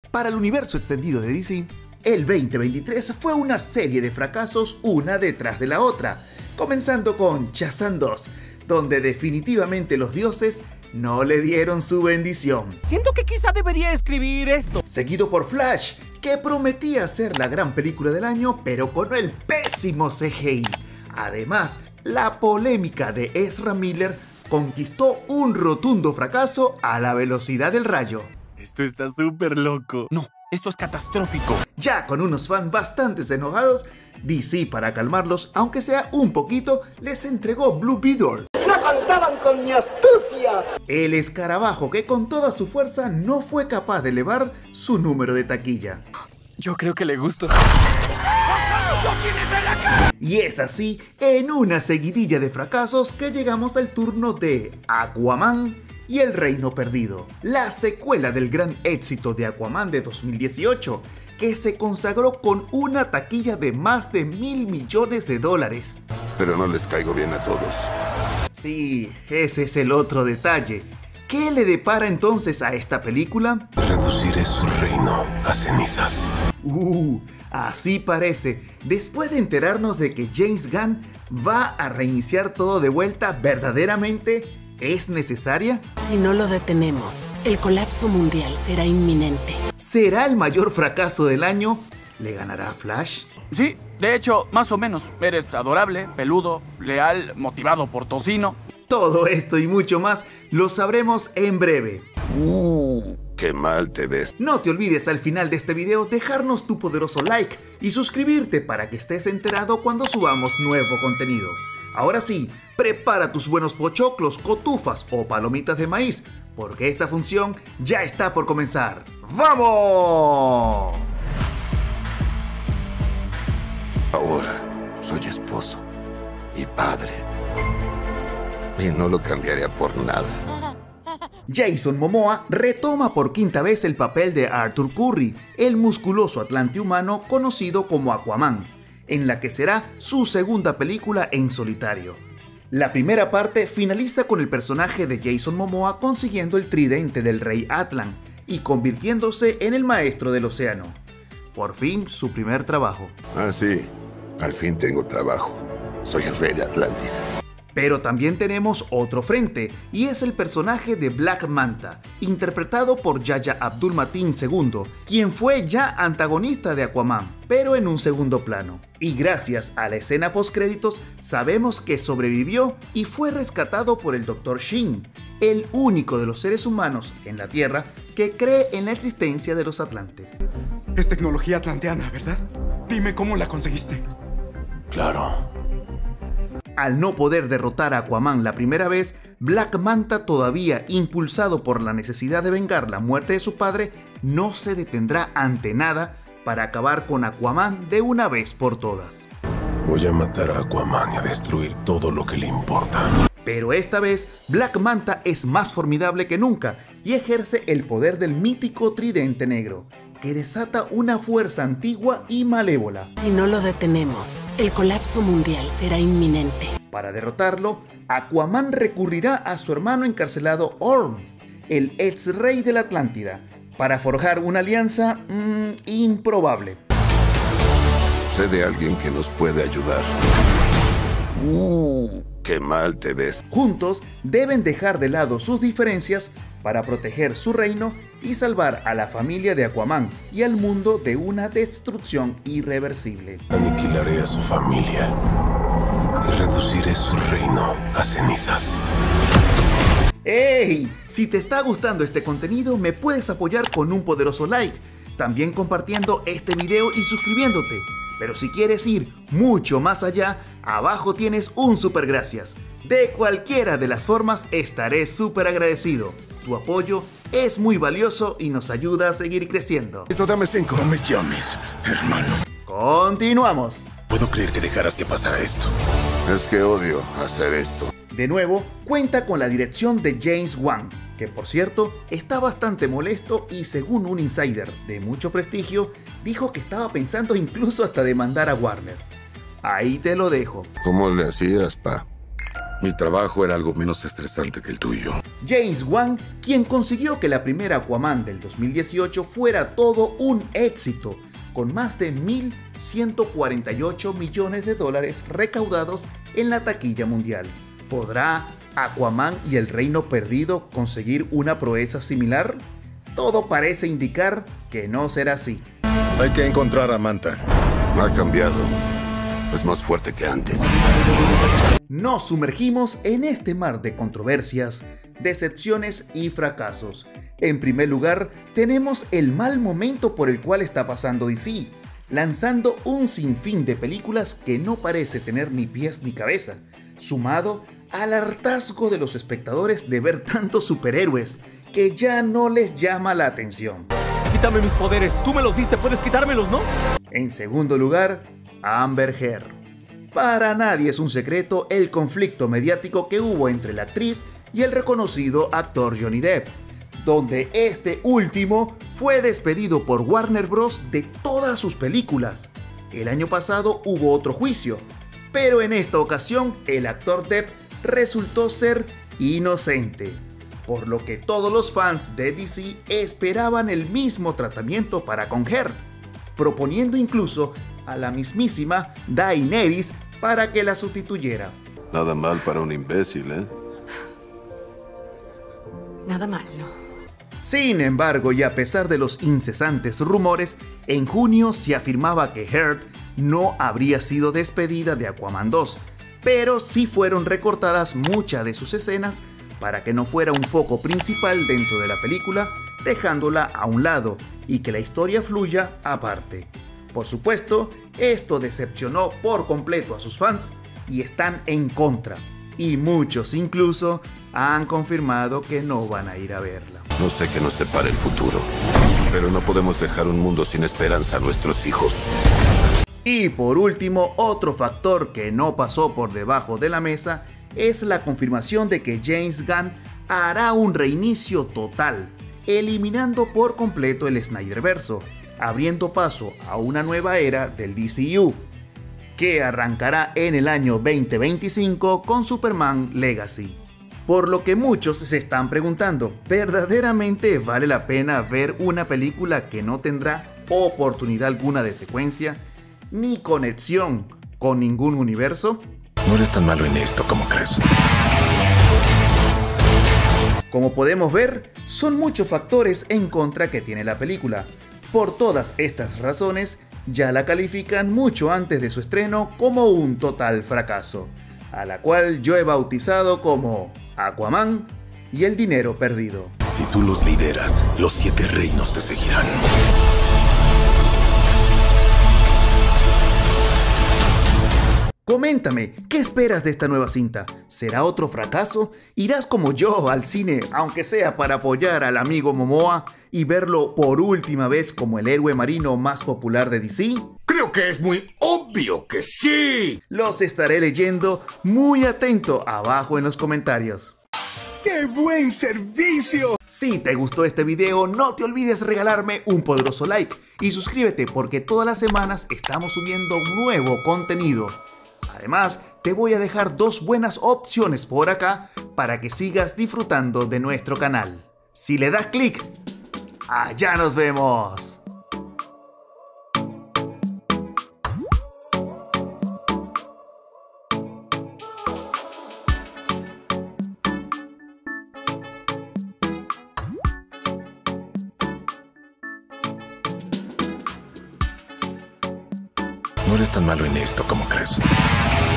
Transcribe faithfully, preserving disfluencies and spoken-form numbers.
Para el universo extendido de D C, el veinte veintitrés fue una serie de fracasos una detrás de la otra, comenzando con Shazam dos, donde definitivamente los dioses no le dieron su bendición. Siento que quizá debería escribir esto. Seguido por Flash, que prometía ser la gran película del año, pero con el pésimo C G I. Además, la polémica de Ezra Miller conquistó un rotundo fracaso a la velocidad del rayo. Esto está súper loco. No, esto es catastrófico. Ya con unos fans bastante enojados, D C, para calmarlos, aunque sea un poquito, les entregó Blue Beetle. ¡No contaban con mi astucia! El escarabajo que con toda su fuerza no fue capaz de elevar su número de taquilla. Yo creo que le gustó. Y es así, en una seguidilla de fracasos, que llegamos al turno de Aquaman y el Reino Perdido, la secuela del gran éxito de Aquaman de dos mil dieciocho, que se consagró con una taquilla de más de mil millones de dólares. Pero no les caigo bien a todos. Sí, ese es el otro detalle. ¿Qué le depara entonces a esta película? Reduciré su reino a cenizas. Uh, así parece. Después de enterarnos de que James Gunn va a reiniciar todo de vuelta, ¿verdaderamente es necesaria? Si no lo detenemos, el colapso mundial será inminente. ¿Será el mayor fracaso del año? ¿Le ganará a Flash? Sí, de hecho, más o menos. Eres adorable, peludo, leal, motivado por tocino. Todo esto y mucho más lo sabremos en breve. Uh, qué mal te ves. No te olvides al final de este video dejarnos tu poderoso like y suscribirte para que estés enterado cuando subamos nuevo contenido. Ahora sí, prepara tus buenos pochoclos, cotufas o palomitas de maíz, porque esta función ya está por comenzar. ¡Vamos! Ahora soy esposo y padre. Y no lo cambiaría por nada. Jason Momoa retoma por quinta vez el papel de Arthur Curry, el musculoso atlante humano conocido como Aquaman, en la que será su segunda película en solitario. La primera parte finaliza con el personaje de Jason Momoa consiguiendo el tridente del rey Atlan y convirtiéndose en el maestro del océano. Por fin, su primer trabajo. Ah, sí. Al fin tengo trabajo. Soy el rey de Atlantis. Pero también tenemos otro frente, y es el personaje de Black Manta, interpretado por Yahya Abdul-Mateen segundo, quien fue ya antagonista de Aquaman, pero en un segundo plano. Y gracias a la escena postcréditos, sabemos que sobrevivió y fue rescatado por el doctor Shin, el único de los seres humanos en la Tierra que cree en la existencia de los atlantes. Es tecnología atlanteana, ¿verdad? Dime cómo la conseguiste. Claro. Al no poder derrotar a Aquaman la primera vez, Black Manta, todavía impulsado por la necesidad de vengar la muerte de su padre, no se detendrá ante nada para acabar con Aquaman de una vez por todas. Voy a matar a Aquaman y a destruir todo lo que le importa. Pero esta vez, Black Manta es más formidable que nunca y ejerce el poder del mítico tridente negro, que desata una fuerza antigua y malévola. Si no lo detenemos, el colapso mundial será inminente. Para derrotarlo, Aquaman recurrirá a su hermano encarcelado Orm, el ex rey de la Atlántida, para forjar una alianza mmm, improbable. Sé de alguien que nos puede ayudar. Uh, qué mal te ves. Juntos deben dejar de lado sus diferencias para proteger su reino y salvar a la familia de Aquaman y al mundo de una destrucción irreversible. Aniquilaré a su familia y reduciré su reino a cenizas. ¡Hey! Si te está gustando este contenido, me puedes apoyar con un poderoso like, también compartiendo este video y suscribiéndote. Pero si quieres ir mucho más allá, abajo tienes un super gracias. De cualquiera de las formas estaré súper agradecido. Tu apoyo es muy valioso y nos ayuda a seguir creciendo. Dame cinco. No me llames, hermano. Continuamos. Puedo creer que dejaras que pasara esto. Es que odio hacer esto. De nuevo, cuenta con la dirección de James Wan, que por cierto está bastante molesto y, según un insider de mucho prestigio, dijo que estaba pensando incluso hasta demandar a Warner. Ahí te lo dejo. ¿Cómo le hacías, pa? Mi trabajo era algo menos estresante que el tuyo. James Wan, quien consiguió que la primera Aquaman del dos mil dieciocho fuera todo un éxito, con más de mil ciento cuarenta y ocho millones de dólares recaudados en la taquilla mundial. ¿Podrá Aquaman y el Reino Perdido conseguir una proeza similar? Todo parece indicar que no será así. Hay que encontrar a Manta. Ha cambiado. Es más fuerte que antes. Nos sumergimos en este mar de controversias, decepciones y fracasos. En primer lugar, tenemos el mal momento por el cual está pasando D C, lanzando un sinfín de películas que no parece tener ni pies ni cabeza, sumado al hartazgo de los espectadores de ver tantos superhéroes que ya no les llama la atención. Quítame mis poderes, tú me los diste, puedes quitármelos, ¿no? En segundo lugar, Amber Heard. Para nadie es un secreto el conflicto mediático que hubo entre la actriz y el reconocido actor Johnny Depp, donde este último fue despedido por Warner Bros. De todas sus películas. El año pasado hubo otro juicio, pero en esta ocasión el actor Depp resultó ser inocente, por lo que todos los fans de D C esperaban el mismo tratamiento para con Heard, proponiendo incluso a la mismísima Daenerys para que la sustituyera. Nada mal para un imbécil, ¿eh? Nada mal, ¿no? Sin embargo, y a pesar de los incesantes rumores, en junio se afirmaba que Heard no habría sido despedida de Aquaman dos, pero sí fueron recortadas muchas de sus escenas para que no fuera un foco principal dentro de la película, dejándola a un lado y que la historia fluya aparte. Por supuesto, esto decepcionó por completo a sus fans y están en contra, y muchos incluso han confirmado que no van a ir a verla. No sé qué nos separa el futuro, pero no podemos dejar un mundo sin esperanza a nuestros hijos. Y por último, otro factor que no pasó por debajo de la mesa es la confirmación de que James Gunn hará un reinicio total, eliminando por completo el Snyderverso, abriendo paso a una nueva era del D C U, que arrancará en el año veinte veinticinco con Superman Legacy. Por lo que muchos se están preguntando, ¿verdaderamente vale la pena ver una película que no tendrá oportunidad alguna de secuencia, ni conexión con ningún universo? No eres tan malo en esto como crees. Como podemos ver, son muchos factores en contra que tiene la película. Por todas estas razones, ya la califican mucho antes de su estreno como un total fracaso, a la cual yo he bautizado como Aquaman y el dinero perdido. Si tú los lideras, los siete reinos te seguirán. Coméntame, ¿qué esperas de esta nueva cinta? ¿Será otro fracaso? ¿Irás como yo al cine, aunque sea para apoyar al amigo Momoa y verlo por última vez como el héroe marino más popular de D C? Creo que es muy obvio que sí. Los estaré leyendo muy atento abajo en los comentarios. ¡Qué buen servicio! Si te gustó este video, no te olvides regalarme un poderoso like y suscríbete porque todas las semanas estamos subiendo nuevo contenido. Además, te voy a dejar dos buenas opciones por acá para que sigas disfrutando de nuestro canal. Si le das clic, allá nos vemos. No eres tan malo en esto como crees.